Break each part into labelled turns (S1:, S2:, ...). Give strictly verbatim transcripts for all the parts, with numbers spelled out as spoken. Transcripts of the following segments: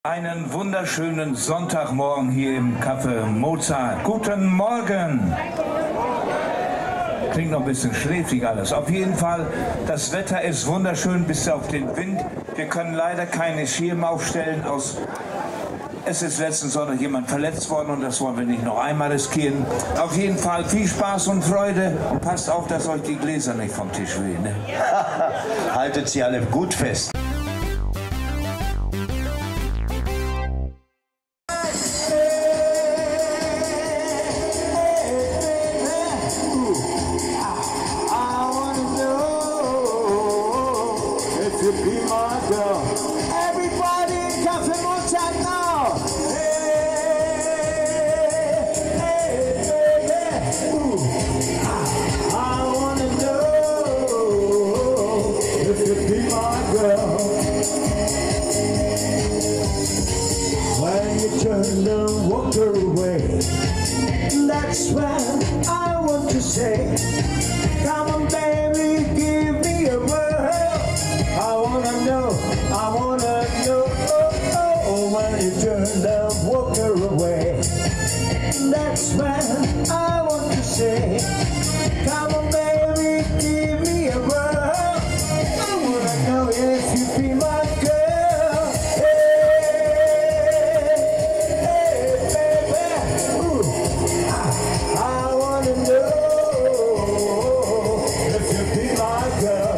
S1: Einen wunderschönen Sonntagmorgen hier im Café Mozart. Guten Morgen! Klingt noch ein bisschen schläfrig alles. Auf jeden Fall, das Wetter ist wunderschön bis auf den Wind. Wir können leider keine Schirme aufstellen. Aus es ist letzten Sonntag jemand verletzt worden und das wollen wir nicht noch einmal riskieren. Auf jeden Fall viel Spaß und Freude und passt auf, dass euch die Gläser nicht vom Tisch wehen. Ne?
S2: Haltet sie alle gut fest.
S3: Everybody in Café Mozart now! Hey, hey, baby! Ooh. I wanna know if you be my girl. When you turn and walk away, that's when I want to say, come on baby, give me a word. I wanna know, I wanna know, oh, oh, oh, when you turn and walk away. That's when I want to say, come on baby, give me a word. I wanna know if you be my girl. Hey, hey, baby, ooh, I, I wanna know if you be my girl.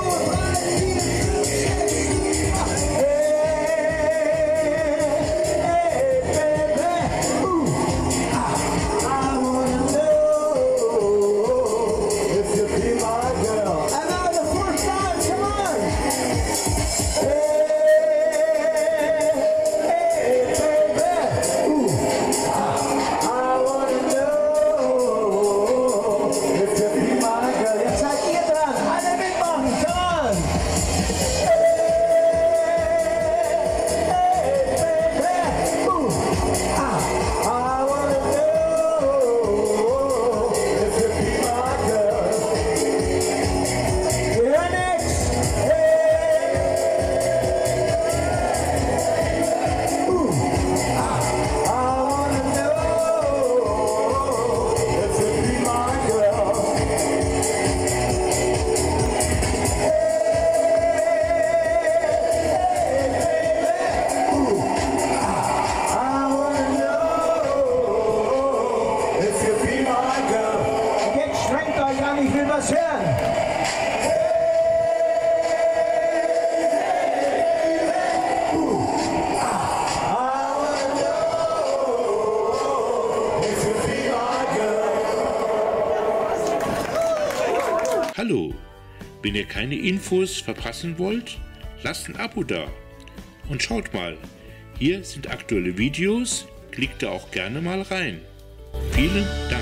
S3: Ich will was hören.
S4: Hallo, wenn ihr keine Infos verpassen wollt, lasst ein Abo da. Und schaut mal, hier sind aktuelle Videos, klickt da auch gerne mal rein. Vielen Dank.